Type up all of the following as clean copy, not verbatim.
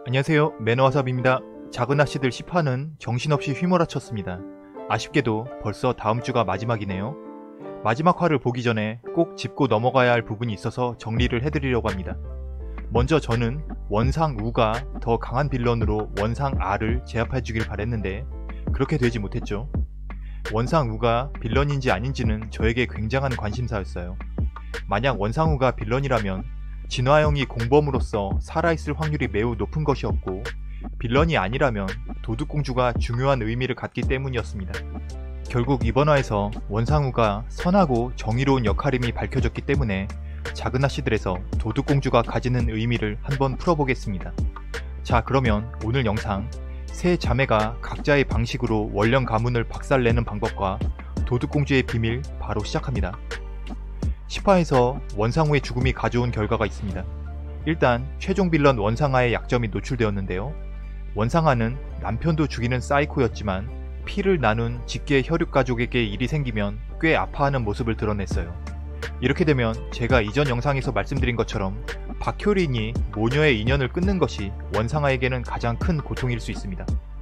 안녕하세요, 매너와삽입니다. 작은 아씨들 10화는 정신없이 휘몰아쳤습니다. 아쉽게도 벌써 다음주가 마지막이네요. 마지막 화를 보기 전에 꼭 짚고 넘어가야 할 부분이 있어서 정리를 해드리려고 합니다. 먼저 저는 원상 우가 더 강한 빌런으로 원상 아를 제압해주길 바랬는데 그렇게 되지 못했죠. 원상 우가 빌런인지 아닌지는 저에게 굉장한 관심사였어요. 만약 원상 우가 빌런이라면 진화영이 공범으로서 살아있을 확률이 매우 높은 것이었고, 빌런이 아니라면 도둑공주가 중요한 의미를 갖기 때문이었습니다. 결국 이번 화에서 원상우가 선하고 정의로운 역할임이 밝혀졌기 때문에 작은 아씨들에서 도둑공주가 가지는 의미를 한번 풀어보겠습니다. 자, 그러면 오늘 영상 세 자매가 각자의 방식으로 원령 가문을 박살내는 방법과 도둑공주의 비밀 바로 시작합니다. 10화에서 원상우의 죽음이 가져온 결과가 있습니다. 일단 최종 빌런 원상아의 약점이 노출되었는데요. 원상아는 남편도 죽이는 사이코였지만 피를 나눈 직계 혈육 가족에게 일이 생기면 꽤 아파하는 모습을 드러냈어요. 이렇게 되면 제가 이전 영상에서 말씀드린 것처럼 박효린이 모녀의 인연을 끊는 것이 원상아에게는 가장 큰 고통일 수 있습니다.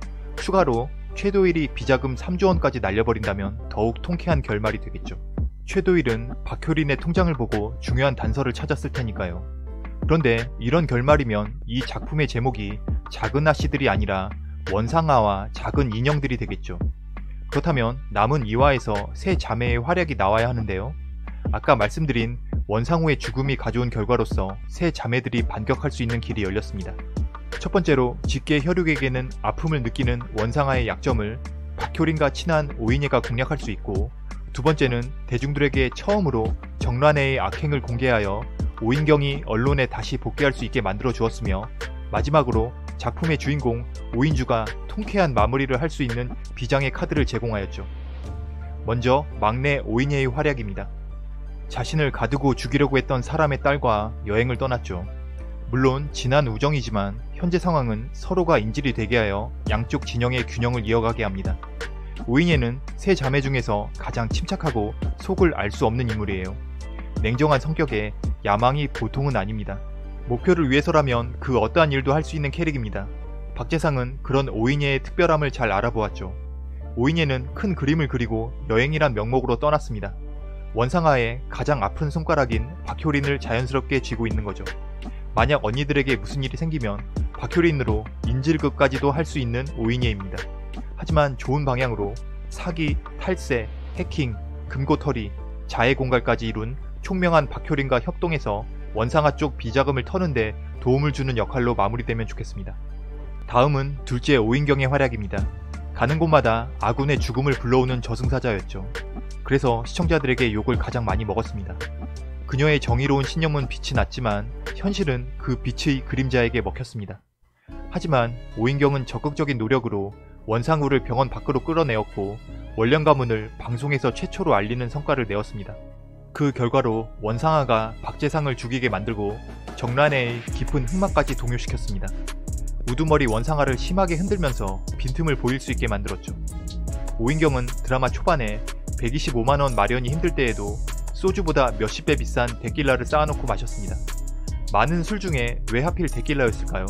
추가로 최도일이 비자금 3조 원까지 날려버린다면 더욱 통쾌한 결말이 되겠죠. 최도일은 박효린의 통장을 보고 중요한 단서를 찾았을 테니까요. 그런데 이런 결말이면 이 작품의 제목이 작은 아씨들이 아니라 원상아와 작은 인형들이 되겠죠. 그렇다면 남은 2화에서 세 자매의 활약이 나와야 하는데요. 아까 말씀드린 원상우의 죽음이 가져온 결과로서 세 자매들이 반격할 수 있는 길이 열렸습니다. 첫 번째로 직계 혈육에게는 아픔을 느끼는 원상아의 약점을 박효린과 친한 오인예가 공략할 수 있고, 두 번째는 대중들에게 처음으로 정란애의 악행을 공개하여 오인경이 언론에 다시 복귀할 수 있게 만들어 주었으며, 마지막으로 작품의 주인공 오인주가 통쾌한 마무리를 할 수 있는 비장의 카드를 제공하였죠. 먼저 막내 오인예의 활약입니다. 자신을 가두고 죽이려고 했던 사람의 딸과 여행을 떠났죠. 물론 진한 우정이지만 현재 상황은 서로가 인질이 되게 하여 양쪽 진영의 균형을 이어가게 합니다. 오인예는 세 자매 중에서 가장 침착하고 속을 알 수 없는 인물이에요. 냉정한 성격에 야망이 보통은 아닙니다. 목표를 위해서라면 그 어떠한 일도 할 수 있는 캐릭입니다. 박재상은 그런 오인예의 특별함을 잘 알아보았죠. 오인예는 큰 그림을 그리고 여행이란 명목으로 떠났습니다. 원상아의 가장 아픈 손가락인 박효린을 자연스럽게 쥐고 있는 거죠. 만약 언니들에게 무슨 일이 생기면 박효린으로 인질극까지도 할 수 있는 오인예입니다. 하지만 좋은 방향으로 사기, 탈세, 해킹, 금고털이, 자해공갈까지 이룬 총명한 박효린과 협동해서 원상아 쪽 비자금을 터는데 도움을 주는 역할로 마무리되면 좋겠습니다. 다음은 둘째 오인경의 활약입니다. 가는 곳마다 아군의 죽음을 불러오는 저승사자였죠. 그래서 시청자들에게 욕을 가장 많이 먹었습니다. 그녀의 정의로운 신념은 빛이 났지만 현실은 그 빛의 그림자에게 먹혔습니다. 하지만 오인경은 적극적인 노력으로 원상우를 병원 밖으로 끌어내었고 원령 가문을 방송에서 최초로 알리는 성과를 내었습니다. 그 결과로 원상아가 박재상을 죽이게 만들고 정란애의 깊은 흑막까지 동요시켰습니다. 우두머리 원상아를 심하게 흔들면서 빈틈을 보일 수 있게 만들었죠. 오인경은 드라마 초반에 125만원 마련이 힘들 때에도 소주보다 몇십 배 비싼 데킬라를 쌓아놓고 마셨습니다. 많은 술 중에 왜 하필 데킬라였을까요?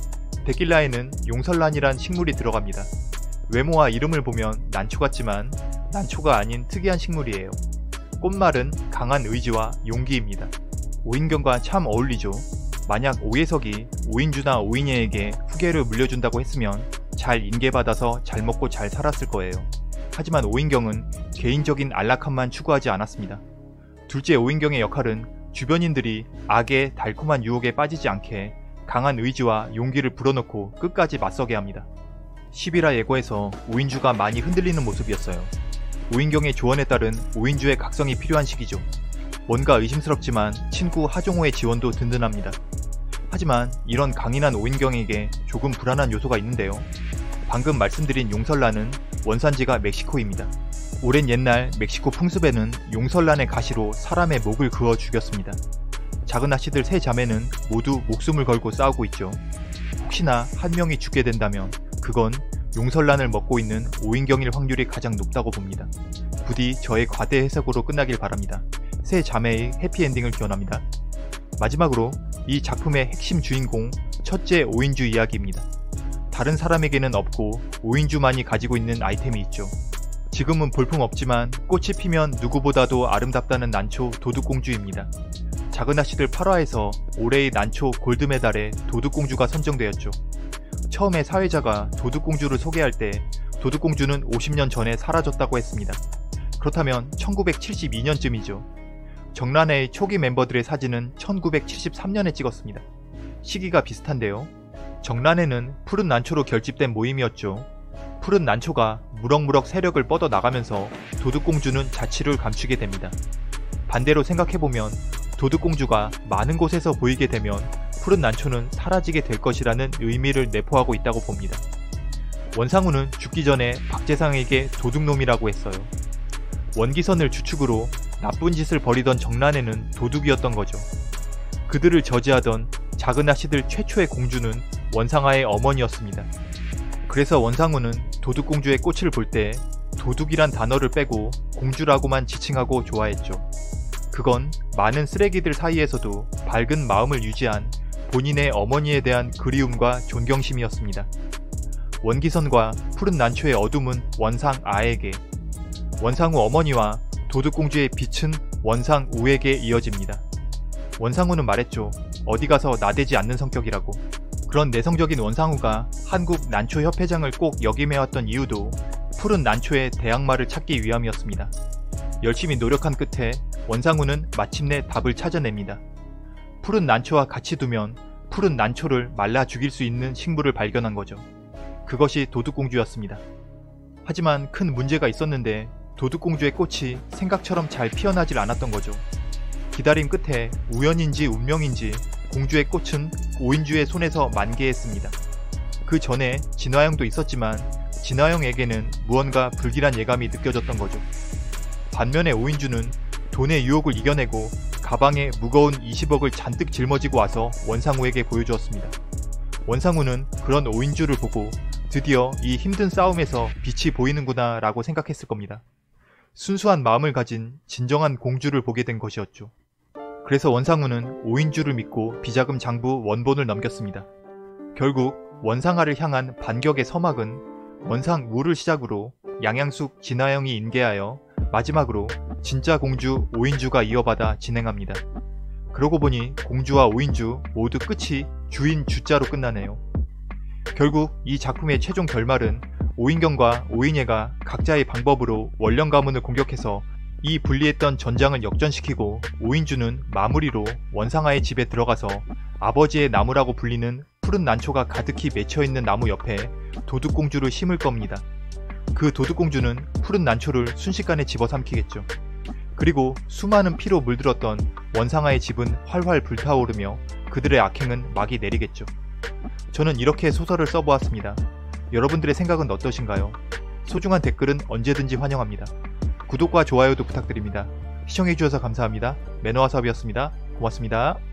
데킬라에는 용설란이란 식물이 들어갑니다. 외모와 이름을 보면 난초 같지만 난초가 아닌 특이한 식물이에요. 꽃말은 강한 의지와 용기입니다. 오인경과 참 어울리죠. 만약 오예석이 오인주나 오인예에게 후계를 물려준다고 했으면 잘 인계받아서 잘 먹고 잘 살았을 거예요. 하지만 오인경은 개인적인 안락함만 추구하지 않았습니다. 둘째 오인경의 역할은 주변인들이 악의 달콤한 유혹에 빠지지 않게 강한 의지와 용기를 불어넣고 끝까지 맞서게 합니다. 11화 예고에서 오인주가 많이 흔들리는 모습이었어요. 오인경의 조언에 따른 오인주의 각성이 필요한 시기죠. 뭔가 의심스럽지만 친구 하종호의 지원도 든든합니다. 하지만 이런 강인한 오인경에게 조금 불안한 요소가 있는데요. 방금 말씀드린 용설란은 원산지가 멕시코입니다. 오랜 옛날 멕시코 풍습에는 용설란의 가시로 사람의 목을 그어 죽였습니다. 작은 아씨들 세 자매는 모두 목숨을 걸고 싸우고 있죠. 혹시나 한 명이 죽게 된다면 그건 용설란을 먹고 있는 오인경일 확률이 가장 높다고 봅니다. 부디 저의 과대 해석으로 끝나길 바랍니다. 세 자매의 해피엔딩을 기원합니다. 마지막으로 이 작품의 핵심 주인공 첫째 5인주 이야기입니다. 다른 사람에게는 없고 5인주만이 가지고 있는 아이템이 있죠. 지금은 볼품없지만 꽃이 피면 누구보다도 아름답다는 난초 도둑공주입니다. 작은아씨들 8화에서 올해의 난초 골드메달에 도둑공주가 선정되었죠. 처음에 사회자가 도둑공주를 소개할 때 도둑공주는 50년 전에 사라졌다고 했습니다. 그렇다면 1972년쯤이죠. 정란회의 초기 멤버들의 사진은 1973년에 찍었습니다. 시기가 비슷한데요. 정란회는 푸른 난초로 결집된 모임이었죠. 푸른 난초가 무럭무럭 세력을 뻗어나가면서 도둑공주는 자취를 감추게 됩니다. 반대로 생각해보면 도둑공주가 많은 곳에서 보이게 되면 푸른 난초는 사라지게 될 것이라는 의미를 내포하고 있다고 봅니다. 원상우는 죽기 전에 박재상에게 도둑놈이라고 했어요. 원기선을 주축으로 나쁜 짓을 벌이던 정란회는 도둑이었던 거죠. 그들을 저지하던 작은아씨들 최초의 공주는 원상아의 어머니였습니다. 그래서 원상우는 도둑공주의 꽃을 볼 때 도둑이란 단어를 빼고 공주라고만 지칭하고 좋아했죠. 그건 많은 쓰레기들 사이에서도 밝은 마음을 유지한 본인의 어머니에 대한 그리움과 존경심이었습니다. 원기선과 푸른 난초의 어둠은 원상아에게, 원상우 어머니와 도둑공주의 빛은 원상우에게 이어집니다. 원상우는 말했죠. 어디 가서 나대지 않는 성격이라고. 그런 내성적인 원상우가 한국 난초협회장을 꼭 역임해왔던 이유도 푸른 난초의 대항마를 찾기 위함이었습니다. 열심히 노력한 끝에 원상우는 마침내 답을 찾아냅니다. 푸른 난초와 같이 두면 푸른 난초를 말라 죽일 수 있는 식물을 발견한 거죠. 그것이 도둑공주였습니다. 하지만 큰 문제가 있었는데 도둑공주의 꽃이 생각처럼 잘 피어나질 않았던 거죠. 기다림 끝에 우연인지 운명인지 공주의 꽃은 5인주의 손에서 만개했습니다. 그 전에 진화영도 있었지만 진화영에게는 무언가 불길한 예감이 느껴졌던 거죠. 반면에 5인주는 돈의 유혹을 이겨내고 가방에 무거운 20억을 잔뜩 짊어지고 와서 원상우에게 보여주었습니다. 원상우는 그런 5인주를 보고 드디어 이 힘든 싸움에서 빛이 보이는구나 라고 생각했을 겁니다. 순수한 마음을 가진 진정한 공주를 보게 된 것이었죠. 그래서 원상우는 5인주를 믿고 비자금 장부 원본을 넘겼습니다. 결국 원상아를 향한 반격의 서막은 원상우를 시작으로 양양숙, 진화영이 인계하여 마지막으로 진짜 공주 5인주가 이어받아 진행합니다. 그러고 보니 공주와 5인주 모두 끝이 주인 주자로 끝나네요. 결국 이 작품의 최종 결말은 오인경과 오인예가 각자의 방법으로 원령 가문을 공격해서 이 분리했던 전장을 역전시키고 오인주는 마무리로 원상아의 집에 들어가서 아버지의 나무라고 불리는 푸른 난초가 가득히 맺혀있는 나무 옆에 도둑공주를 심을 겁니다. 그 도둑공주는 푸른 난초를 순식간에 집어삼키겠죠. 그리고 수많은 피로 물들었던 원상아의 집은 활활 불타오르며 그들의 악행은 막이 내리겠죠. 저는 이렇게 소설을 써보았습니다. 여러분들의 생각은 어떠신가요? 소중한 댓글은 언제든지 환영합니다. 구독과 좋아요도 부탁드립니다. 시청해주셔서 감사합니다. 매너와사업이었습니다. 고맙습니다.